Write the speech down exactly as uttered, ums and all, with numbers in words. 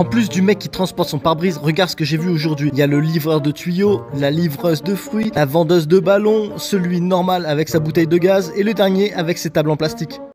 plus du mec qui transporte son pare-brise, regarde ce que j'ai vu aujourd'hui. Il y a le livreur de tuyaux, la livreuse de fruits, la vendeuse de ballons, celui normal avec sa bouteille de gaz et le dernier avec ses tables en plastique.